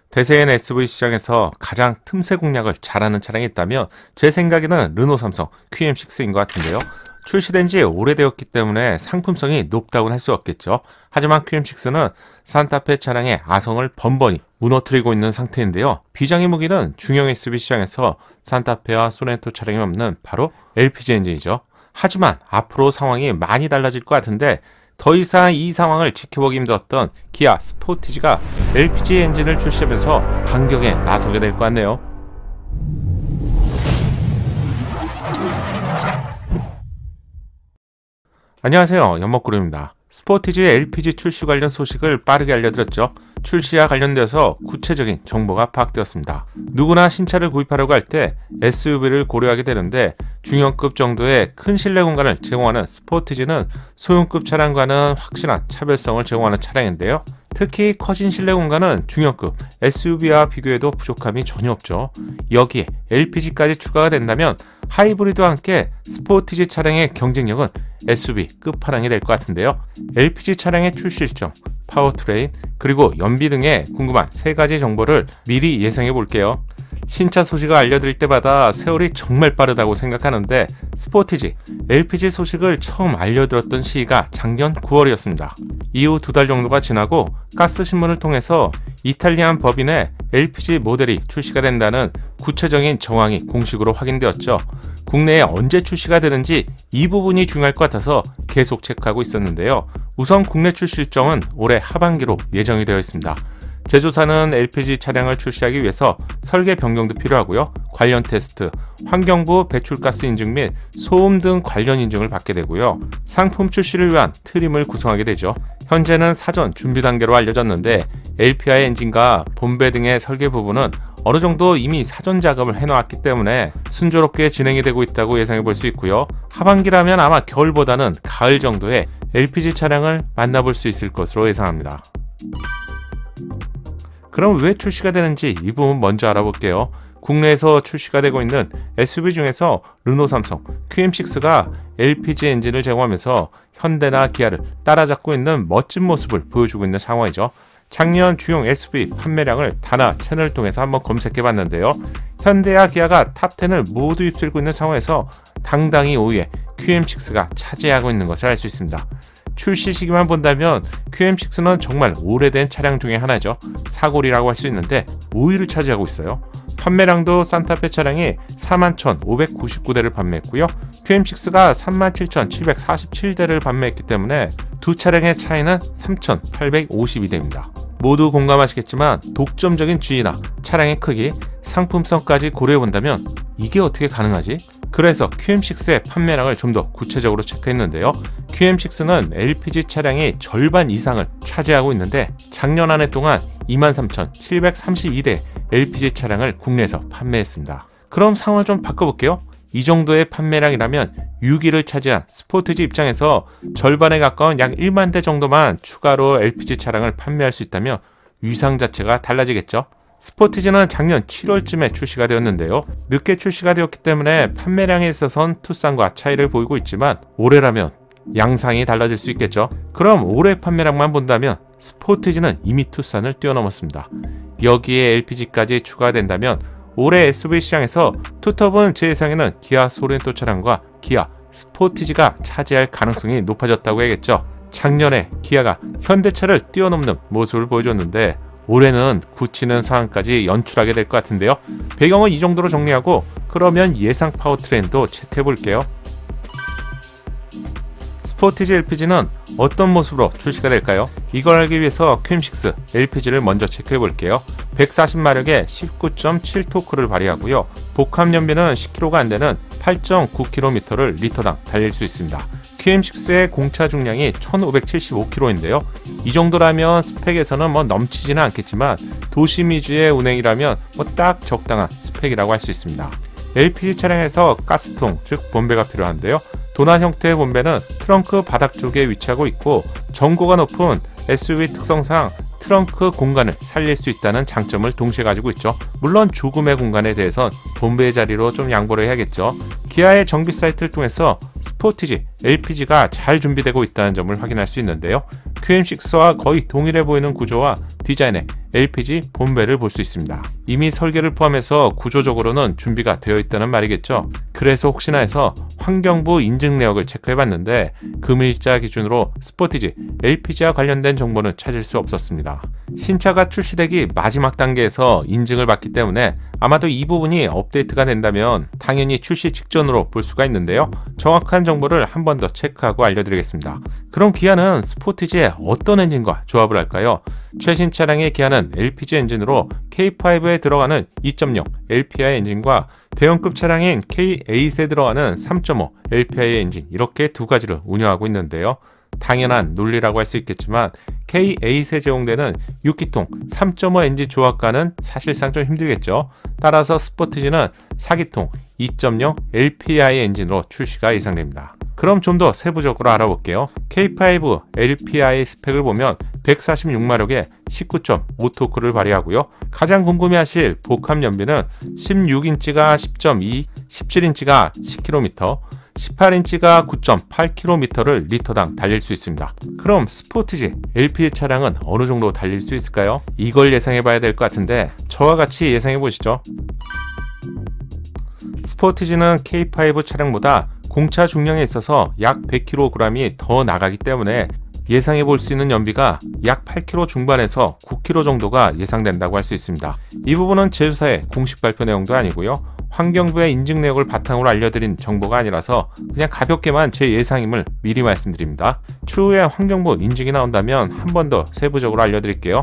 대세인 SUV 시장에서 가장 틈새 공략을 잘하는 차량이 있다면 제 생각에는 르노 삼성 QM6인 것 같은데요. 출시된 지 오래되었기 때문에 상품성이 높다고는 할 수 없겠죠. 하지만 QM6는 산타페 차량의 아성을 번번이 무너뜨리고 있는 상태인데요. 비장의 무기는 중형 SUV 시장에서 산타페와 소렌토 차량이 없는 바로 LPG 엔진이죠. 하지만 앞으로 상황이 많이 달라질 것 같은데 더 이상 이 상황을 지켜보기 힘들었던 기아 스포티지가 LPG 엔진을 출시하면서 반격에 나서게 될 것 같네요. 안녕하세요, 연목구름입니다. 스포티지의 LPG 출시 관련 소식을 빠르게 알려드렸죠. 출시와 관련돼서 구체적인 정보가 파악되었습니다. 누구나 신차를 구입하려고 할 때 SUV를 고려하게 되는데 중형급 정도의 큰 실내 공간을 제공하는 스포티지는 소형급 차량과는 확실한 차별성을 제공하는 차량인데요. 특히 커진 실내 공간은 중형급 SUV와 비교해도 부족함이 전혀 없죠. 여기에 LPG까지 추가가 된다면 하이브리드와 함께 스포티지 차량의 경쟁력은 SUV 끝판왕이 될 것 같은데요. LPG 차량의 출시 일정, 파워트레인, 그리고 연비 등의 궁금한 3가지 정보를 미리 예상해 볼게요. 신차 소식을 알려드릴 때마다 세월이 정말 빠르다고 생각하는데 스포티지 LPG 소식을 처음 알려드렸던 시기가 작년 9월이었습니다. 이후 2달 정도가 지나고 가스신문을 통해서 이탈리안 법인의 LPG 모델이 출시가 된다는 구체적인 정황이 공식으로 확인되었죠. 국내에 언제 출시가 되는지 이 부분이 중요할 것 같아서 계속 체크하고 있었는데요. 우선 국내 출시 일정은 올해 하반기로 예정이 되어 있습니다. 제조사는 LPG 차량을 출시하기 위해서 설계 변경도 필요하고요. 관련 테스트, 환경부 배출가스 인증 및 소음 등 관련 인증을 받게 되고요. 상품 출시를 위한 트림을 구성하게 되죠. 현재는 사전 준비 단계로 알려졌는데 LPI 엔진과 본배 등의 설계 부분은 어느 정도 이미 사전 작업을 해놓았기 때문에 순조롭게 진행이 되고 있다고 예상해 볼 수 있고요. 하반기라면 아마 겨울보다는 가을 정도에 LPG 차량을 만나볼 수 있을 것으로 예상합니다. 그럼 왜 출시가 되는지 이 부분 먼저 알아볼게요. 국내에서 출시가 되고 있는 SUV 중에서 르노 삼성 QM6가 LPG 엔진을 제공하면서 현대나 기아를 따라잡고 있는 멋진 모습을 보여주고 있는 상황이죠. 작년 주용 SUV 판매량을 다나 채널을 통해서 한번 검색해 봤는데요. 현대와 기아가 탑10을 모두 휩쓸고 있는 상황에서 당당히 5위에 QM6가 차지하고 있는 것을 알 수 있습니다. 출시 시기만 본다면 QM6는 정말 오래된 차량 중에 하나죠. 사골이라고 할 수 있는데 5위를 차지하고 있어요. 판매량도 산타페 차량이 41,599대를 판매했고요. QM6가 37,747대를 판매했기 때문에 두 차량의 차이는 3,852대입니다. 모두 공감하시겠지만 독점적인 주의나 차량의 크기, 상품성까지 고려해본다면 이게 어떻게 가능하지? 그래서 QM6의 판매량을 좀 더 구체적으로 체크했는데요. QM6는 LPG 차량의 절반 이상을 차지하고 있는데 작년 한 해 동안 23,732대 LPG 차량을 국내에서 판매했습니다. 그럼 상황을 좀 바꿔볼게요. 이 정도의 판매량이라면 6위를 차지한 스포티지 입장에서 절반에 가까운 약 1만 대 정도만 추가로 LPG 차량을 판매할 수 있다면 위상 자체가 달라지겠죠. 스포티지는 작년 7월쯤에 출시가 되었는데요. 늦게 출시가 되었기 때문에 판매량에 있어선 투싼과 차이를 보이고 있지만 올해라면 양상이 달라질 수 있겠죠. 그럼 올해 판매량만 본다면 스포티지는 이미 투싼을 뛰어넘었습니다. 여기에 LPG까지 추가된다면 올해 SUV 시장에서 투톱은 제 예상에는 기아 소렌토 차량과 기아 스포티지가 차지할 가능성이 높아졌다고 해야겠죠. 작년에 기아가 현대차를 뛰어넘는 모습을 보여줬는데 올해는 굳히는 상황까지 연출하게 될 것 같은데요. 배경은 이 정도로 정리하고 그러면 예상 파워트레인도 체크해 볼게요. 스포티지 LPG는 어떤 모습으로 출시가 될까요? 이걸 알기 위해서 QM6 LPG를 먼저 체크해 볼게요. 140마력의 19.7토크를 발휘하고요. 복합 연비는 10km가 안되는 8.9km를 리터당 달릴 수 있습니다. QM6의 공차 중량이 1575kg인데요. 이 정도라면 스펙에서는 넘치지는 않겠지만 도심 위주의 운행이라면 딱 적당한 스펙이라고 할 수 있습니다. LPG 차량에서 가스통, 즉 본배가 필요한데요. 도난 형태의 본배는 트렁크 바닥 쪽에 위치하고 있고 전고가 높은 SUV 특성상 트렁크 공간을 살릴 수 있다는 장점을 동시에 가지고 있죠. 물론 조금의 공간에 대해선 본배의 자리로 좀 양보를 해야겠죠. 기아의 정비 사이트를 통해서 스포티지 LPG가 잘 준비되고 있다는 점을 확인할 수 있는데요. QM6와 거의 동일해 보이는 구조와 디자인의 LPG 본배를 볼 수 있습니다. 이미 설계를 포함해서 구조적으로는 준비가 되어 있다는 말이겠죠. 그래서 혹시나 해서 환경부 인증 내역을 체크해봤는데 금일자 기준으로 스포티지 LPG와 관련된 정보는 찾을 수 없었습니다. 신차가 출시되기 마지막 단계에서 인증을 받기 때문에 아마도 이 부분이 업데이트가 된다면 당연히 출시 직전으로 볼 수가 있는데요. 정확한 정보를 한 번 더 체크하고 알려드리겠습니다. 그럼 기아는 스포티지에 어떤 엔진과 조합을 할까요? 최신 차량의 기아는 LPG 엔진으로 K5에 들어가는 2.0 LPI 엔진과 대형급 차량인 K8에 들어가는 3.5 LPI 엔진, 이렇게 두 가지를 운영하고 있는데요. 당연한 논리라고 할 수 있겠지만 K8에 제공되는 6기통 3.5 엔진 조합과는 사실상 좀 힘들겠죠. 따라서 스포티지는 4기통 2.0 LPI 엔진으로 출시가 예상됩니다. 그럼 좀 더 세부적으로 알아볼게요. K5 LPI 스펙을 보면 146마력에 19.5토크를 발휘하고요. 가장 궁금해하실 복합 연비는 16인치가 10.2, 17인치가 10km, 18인치가 9.8km를 리터당 달릴 수 있습니다. 그럼 스포티지 LPG 차량은 어느 정도 달릴 수 있을까요? 이걸 예상해 봐야 될 것 같은데 저와 같이 예상해 보시죠. 스포티지는 K5 차량보다 공차 중량에 있어서 약 100kg이 더 나가기 때문에 예상해 볼 수 있는 연비가 약 8km 중반에서 9km 정도가 예상된다고 할 수 있습니다. 이 부분은 제조사의 공식 발표 내용도 아니고요. 환경부의 인증 내역을 바탕으로 알려드린 정보가 아니라서 그냥 가볍게만 제 예상임을 미리 말씀드립니다. 추후에 환경부 인증이 나온다면 한 번 더 세부적으로 알려드릴게요.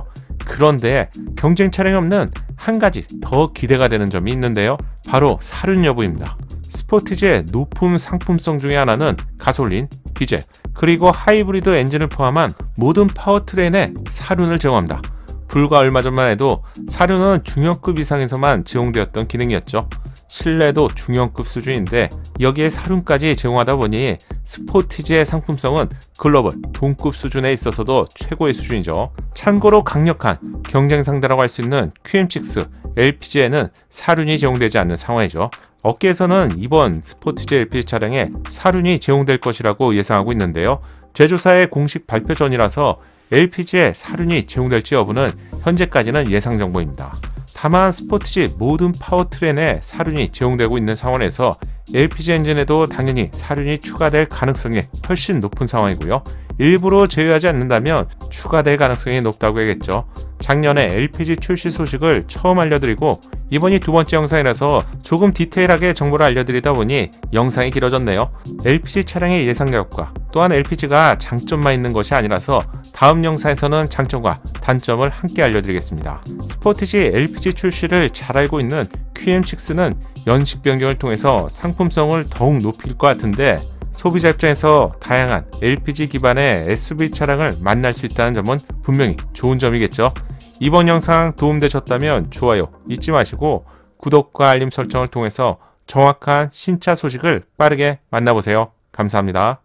그런데 경쟁 차량이 없는 한 가지 더 기대가 되는 점이 있는데요. 바로 사륜 여부입니다. 스포티지의 높은 상품성 중에 하나는 가솔린, 디젤, 그리고 하이브리드 엔진을 포함한 모든 파워트레인에 사륜을 제공합니다. 불과 얼마 전만 해도 사륜은 중형급 이상에서만 제공되었던 기능이었죠. 실내도 중형급 수준인데 여기에 사륜까지 제공하다 보니 스포티지의 상품성은 글로벌 동급 수준에 있어서도 최고의 수준이죠. 참고로 강력한 경쟁 상대라고 할 수 있는 QM6 LPG에는 사륜이 제공되지 않는 상황이죠. 업계에서는 이번 스포티지 LPG 차량에 사륜이 제공될 것이라고 예상하고 있는데요. 제조사의 공식 발표 전이라서 LPG에 사륜이 제공될지 여부는 현재까지는 예상 정보입니다. 다만 스포티지 모든 파워트레인에 사륜이 제공되고 있는 상황에서 LPG 엔진에도 당연히 사륜이 추가될 가능성이 훨씬 높은 상황이고요. 일부러 제외하지 않는다면 추가될 가능성이 높다고 해야겠죠. 작년에 LPG 출시 소식을 처음 알려드리고 이번이 두 번째 영상이라서 조금 디테일하게 정보를 알려드리다 보니 영상이 길어졌네요. LPG 차량의 예상 가격과 또한 LPG가 장점만 있는 것이 아니라서 다음 영상에서는 장점과 단점을 함께 알려드리겠습니다. 스포티지 LPG 출시를 잘 알고 있는 QM6는 연식 변경을 통해서 상품성을 더욱 높일 것 같은데 소비자 입장에서 다양한 LPG 기반의 SUV 차량을 만날 수 있다는 점은 분명히 좋은 점이겠죠. 이번 영상 도움되셨다면 좋아요 잊지 마시고 구독과 알림 설정을 통해서 정확한 신차 소식을 빠르게 만나보세요. 감사합니다.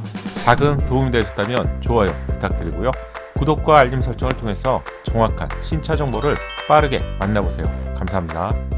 작은 도움이 되셨다면 좋아요 부탁드리고요. 구독과 알림 설정을 통해서 정확한 신차 정보를 빠르게 만나보세요. 감사합니다.